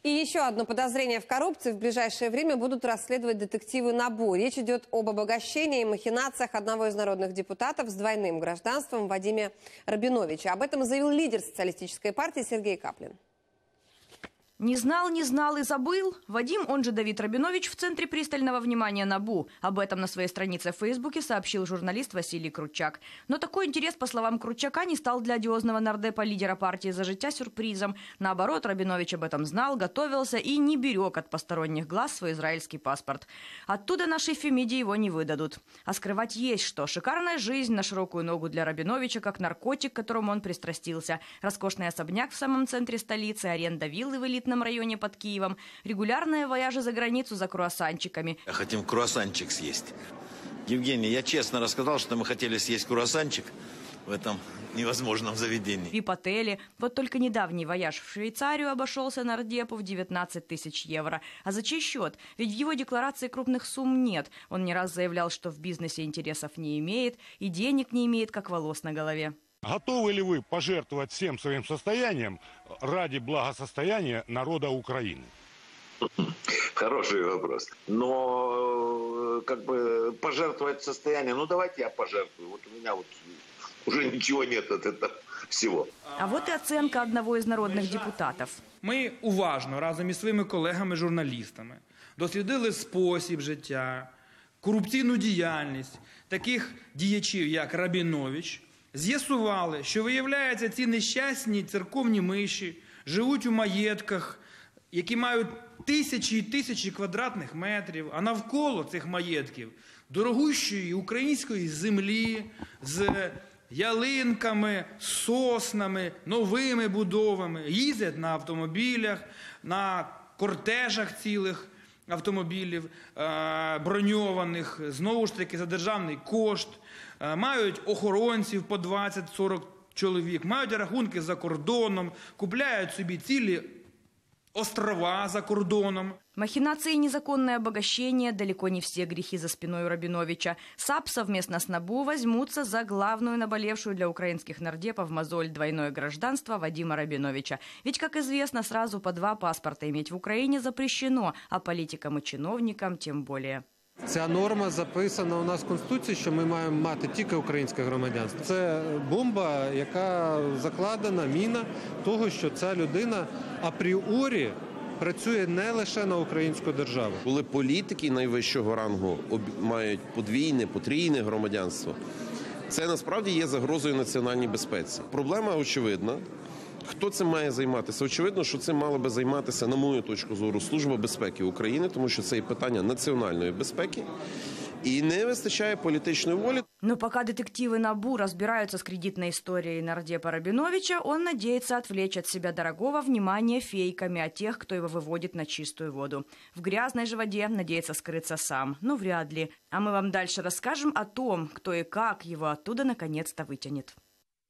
И еще одно подозрение в коррупции в ближайшее время будут расследовать детективы НАБУ. Речь идет об обогащении и махинациях одного из народных депутатов с двойным гражданством Вадима Рабиновича. Об этом заявил лидер социалистической партии Сергей Каплин. Не знал и забыл. Вадим, он же Давид Рабинович, в центре пристального внимания НАБУ. Об этом на своей странице в Фейсбуке сообщил журналист Василий Крутчак. Но такой интерес, по словам Крутчака, не стал для одиозного нардепа лидера партии «За життя» сюрпризом. Наоборот, Рабинович об этом знал, готовился и не берег от посторонних глаз свой израильский паспорт. Оттуда нашей Фемиде его не выдадут. А скрывать есть что. Шикарная жизнь на широкую ногу для Рабиновича, как наркотик, к которому он пристрастился. Роскошный особняк в самом центре столицы, аренда виллы в элитном районе под Киевом, регулярные вояжи за границу за круассанчиками. Хотим круассанчик съесть. Евгений, я честно рассказал, что мы хотели съесть круассанчик в этом невозможном заведении. Вип-отели. Вот только недавний вояж в Швейцарию обошелся нардепу в 19 тысяч евро. А за чей счет? Ведь в его декларации крупных сумм нет. Он не раз заявлял, что в бизнесе интересов не имеет и денег не имеет, как волос на голове. Готовы ли вы пожертвовать всем своим состоянием ради благосостояния народа Украины? Хороший вопрос. Но как бы пожертвовать состоянием, давайте я пожертвую. Вот у меня уже ничего нет от этого всего. А вот и оценка одного из народных депутатов. Ми уважно разом із своїми колегами-журналістами дослідили спосіб життя, корупційну діяльність таких діячів, як Рабінович. З'ясували, що, виявляється, ці нещасні церковні миші живуть у маєтках, які мають тисячі і тисячі квадратних метрів, а навколо цих маєтків дорогущої української землі з ялинками, соснами, новими будовами, їздять на автомобілях, на кортежах цілих автомобілів броньованих, знову ж таки за державний кошт, мають охоронців по 20-40 чоловік, мають рахунки за кордоном, купляють собі цілі острова за кордоном. Махинации и незаконное обогащение – далеко не все грехи за спиной у Рабиновича. САП совместно с НАБУ возьмутся за главную наболевшую для украинских нардепов мозоль двойное гражданство Вадима Рабиновича. Ведь, как известно, сразу по 2 паспорта иметь в Украине запрещено, а политикам и чиновникам тем более. Ця норма записана у нас в Конституції, що ми маємо мати тільки українське громадянство. Це бомба, яка закладена, міна того, що ця людина апріорі працює не лише на українську державу. Коли політики найвищого рангу мають подвійне, потрійне громадянство, це насправді є загрозою національній безпеці. Проблема очевидна. Хто цим має займатися? Очевидно, що цим мала би займатися, на мою точку зору, Служба безпеки України, тому що це є питання національної безпеки. И не выстачає політичної волі. Но пока детективы НАБУ разбираются с кредитной историей нардепа Рабиновича, он надеется отвлечь от себя дорогого внимания фейками о тех, кто его выводит на чистую воду. В грязной же воде надеется скрыться сам, но вряд ли. А мы вам дальше расскажем о том, кто и как его оттуда наконец-то вытянет.